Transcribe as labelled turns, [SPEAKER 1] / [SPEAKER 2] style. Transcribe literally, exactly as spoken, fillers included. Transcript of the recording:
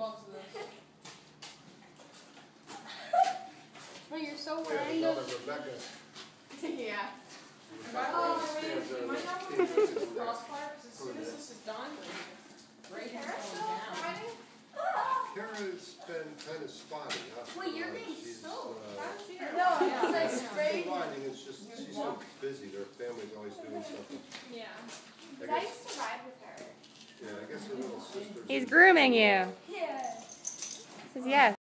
[SPEAKER 1] loves this.
[SPEAKER 2] Well, you're so
[SPEAKER 3] Yeah,
[SPEAKER 2] wearing
[SPEAKER 3] another
[SPEAKER 2] those.
[SPEAKER 3] Rebecca.
[SPEAKER 1] Yeah.
[SPEAKER 3] She
[SPEAKER 1] Oh,
[SPEAKER 3] stands there
[SPEAKER 1] you might
[SPEAKER 3] with
[SPEAKER 1] not
[SPEAKER 3] kids
[SPEAKER 1] want to
[SPEAKER 3] with
[SPEAKER 1] take the
[SPEAKER 3] his neck.
[SPEAKER 1] crossbar, because as soon as this is done, right hand's going down.
[SPEAKER 3] Kara's been kind of spotty, huh?
[SPEAKER 4] Wait, you're
[SPEAKER 3] Uh,
[SPEAKER 4] getting
[SPEAKER 3] she's,
[SPEAKER 4] soaked.
[SPEAKER 3] uh,
[SPEAKER 1] I don't see her.
[SPEAKER 2] No,
[SPEAKER 1] Yeah,
[SPEAKER 2] it's like
[SPEAKER 1] yeah.
[SPEAKER 2] sprayed.
[SPEAKER 3] She's riding, it's just, she's so busy, their family's always doing something.
[SPEAKER 1] Yeah.
[SPEAKER 3] I
[SPEAKER 4] I
[SPEAKER 3] guess,
[SPEAKER 4] used to ride with her.
[SPEAKER 3] yeah, I guess her little sister.
[SPEAKER 5] He's grooming you.
[SPEAKER 4] Yeah.
[SPEAKER 5] Says yes.